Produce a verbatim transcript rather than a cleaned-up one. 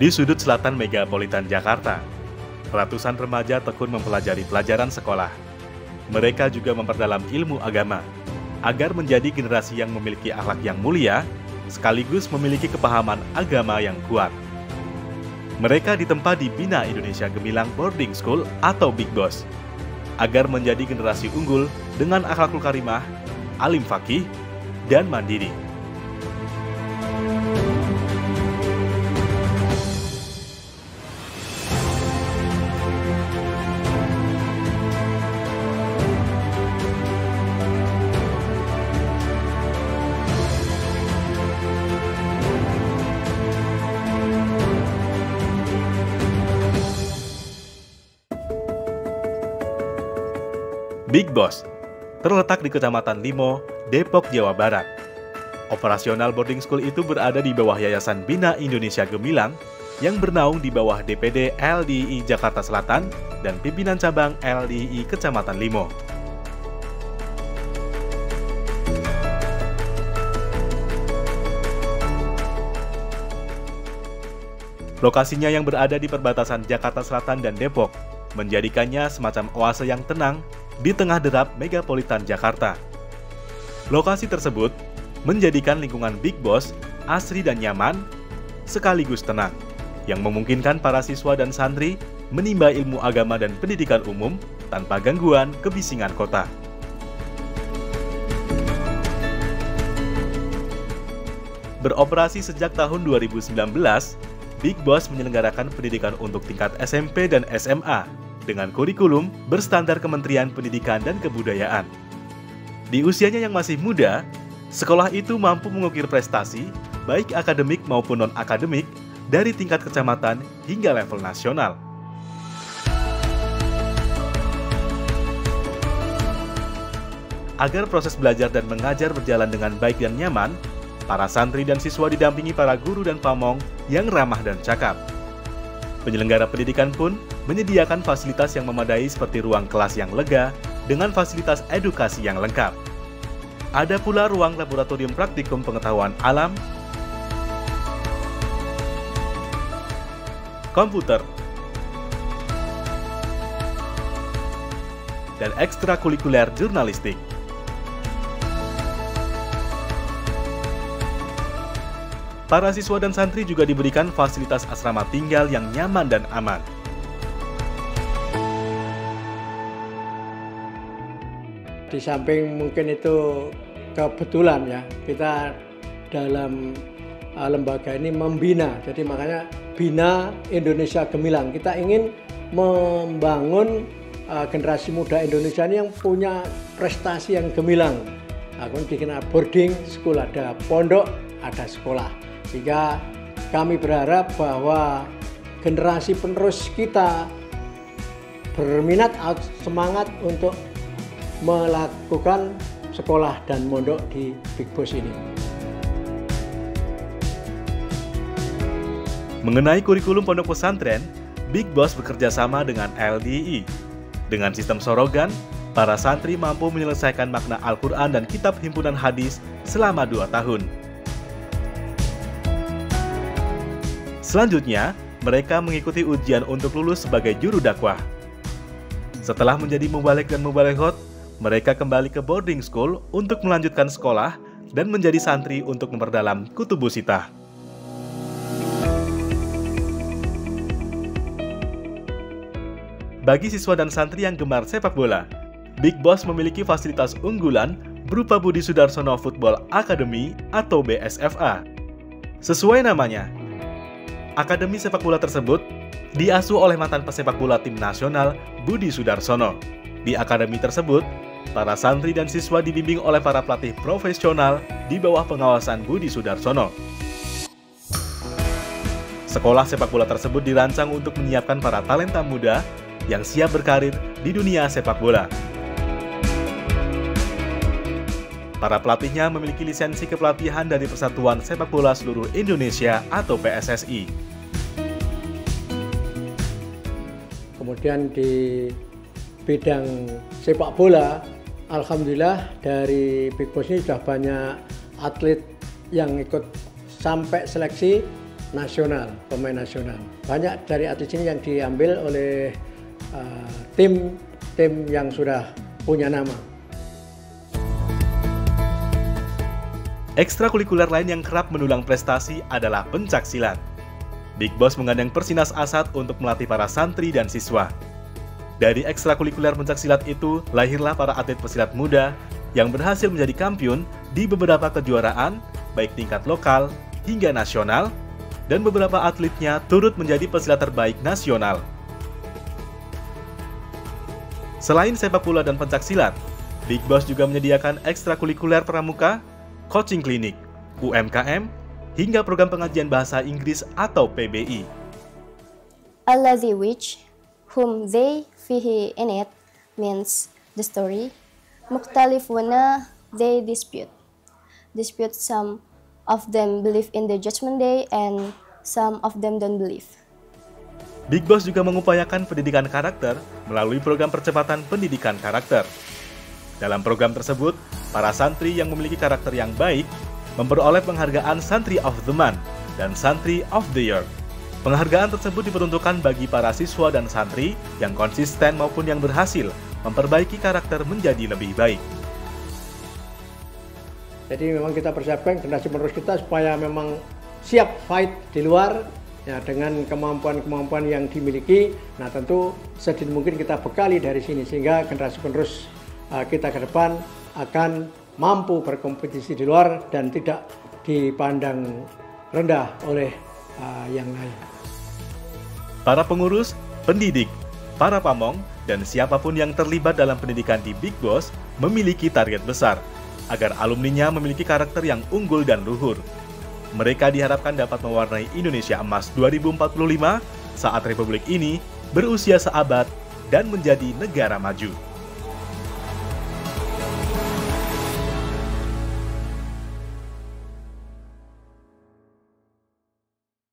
Di sudut selatan megapolitan Jakarta, ratusan remaja tekun mempelajari pelajaran sekolah. Mereka juga memperdalam ilmu agama, agar menjadi generasi yang memiliki akhlak yang mulia, sekaligus memiliki kepahaman agama yang kuat. Mereka ditempa di Bina Indonesia Gemilang Boarding School atau Big Boss, agar menjadi generasi unggul dengan akhlakul karimah, alim fakih, dan mandiri. Big Boss terletak di Kecamatan Limo, Depok, Jawa Barat. Operasional boarding school itu berada di bawah Yayasan Bina Indonesia Gemilang yang bernaung di bawah D P D L D I Jakarta Selatan dan pimpinan cabang L D I Kecamatan Limo. Lokasinya yang berada di perbatasan Jakarta Selatan dan Depok menjadikannya semacam oase yang tenang di tengah derap megapolitan Jakarta. Lokasi tersebut menjadikan lingkungan Big Boss asri dan nyaman, sekaligus tenang, yang memungkinkan para siswa dan santri menimba ilmu agama dan pendidikan umum tanpa gangguan kebisingan kota. Beroperasi sejak tahun dua ribu sembilan belas, Big Boss menyelenggarakan pendidikan untuk tingkat S M P dan S M A dengan kurikulum berstandar Kementerian Pendidikan dan Kebudayaan. Di usianya yang masih muda, sekolah itu mampu mengukir prestasi, baik akademik maupun non-akademik, dari tingkat kecamatan hingga level nasional. Agar proses belajar dan mengajar berjalan dengan baik dan nyaman, para santri dan siswa didampingi para guru dan pamong yang ramah dan cakap. Penyelenggara pendidikan pun menyediakan fasilitas yang memadai seperti ruang kelas yang lega dengan fasilitas edukasi yang lengkap. Ada pula ruang laboratorium praktikum pengetahuan alam, komputer, dan ekstrakurikuler jurnalistik. Para siswa dan santri juga diberikan fasilitas asrama tinggal yang nyaman dan aman. Di samping mungkin itu kebetulan ya, kita dalam uh, lembaga ini membina, jadi makanya Bina Indonesia Gemilang. Kita ingin membangun uh, generasi muda Indonesia ini yang punya prestasi yang gemilang. Aku bikin boarding school, ada pondok, ada sekolah. Sehingga kami berharap bahwa generasi penerus kita berminat, semangat untuk melakukan sekolah dan mondok di Big Boss ini. Mengenai kurikulum pondok pesantren, Big Boss bekerja sama dengan L D I. Dengan sistem sorogan, para santri mampu menyelesaikan makna Al-Quran dan kitab himpunan hadis selama dua tahun. Selanjutnya, mereka mengikuti ujian untuk lulus sebagai juru dakwah. Setelah menjadi mubalik dan mubalighot, mereka kembali ke boarding school untuk melanjutkan sekolah dan menjadi santri untuk memperdalam kutubus sitah. Bagi siswa dan santri yang gemar sepak bola, Big Boss memiliki fasilitas unggulan berupa Budi Sudarsono Football Academy atau B S F A. Sesuai namanya, akademi sepak bola tersebut diasuh oleh mantan pesepak bola tim nasional Budi Sudarsono. Di akademi tersebut, para santri dan siswa dibimbing oleh para pelatih profesional di bawah pengawasan Budi Sudarsono. Sekolah sepak bola tersebut dirancang untuk menyiapkan para talenta muda yang siap berkarir di dunia sepak bola. Para pelatihnya memiliki lisensi kepelatihan dari Persatuan Sepak Bola Seluruh Indonesia atau P S S I. Kemudian di bidang sepak bola, alhamdulillah dari Big Boss ini sudah banyak atlet yang ikut sampai seleksi nasional, pemain nasional. Banyak dari atlet ini yang diambil oleh uh, tim tim yang sudah punya nama. Ekstrakurikuler lain yang kerap mendulang prestasi adalah pencaksilat. Big Boss menggandeng Persinas Asat untuk melatih para santri dan siswa. Dari ekstrakurikuler pencaksilat itu, lahirlah para atlet pesilat muda yang berhasil menjadi kampiun di beberapa kejuaraan, baik tingkat lokal hingga nasional, dan beberapa atletnya turut menjadi pesilat terbaik nasional. Selain sepak bola dan pencaksilat, Big Boss juga menyediakan ekstrakurikuler pramuka, coaching klinik, U M K M, hingga program pengajian bahasa Inggris atau P B I. Allazi which, whom they fihi in it, means the story. Mukhtalifuna they dispute. Dispute some of them believe in the judgment day and some of them don't believe. Big Boss juga mengupayakan pendidikan karakter melalui program percepatan pendidikan karakter. Dalam program tersebut, para santri yang memiliki karakter yang baik memperoleh penghargaan Santri of the Month dan Santri of the Year. Penghargaan tersebut diperuntukkan bagi para siswa dan santri yang konsisten maupun yang berhasil memperbaiki karakter menjadi lebih baik. Jadi memang kita persiapkan generasi penerus kita supaya memang siap fight di luar ya, dengan kemampuan-kemampuan yang dimiliki. Nah tentu sedini mungkin kita bekali dari sini sehingga generasi penerus uh, kita ke depan akan mampu berkompetisi di luar dan tidak dipandang rendah oleh uh, yang lain. Para pengurus, pendidik, para pamong, dan siapapun yang terlibat dalam pendidikan di Big Boss memiliki target besar agar alumninya memiliki karakter yang unggul dan luhur. Mereka diharapkan dapat mewarnai Indonesia Emas dua ribu empat puluh lima saat Republik ini berusia seabad dan menjadi negara maju.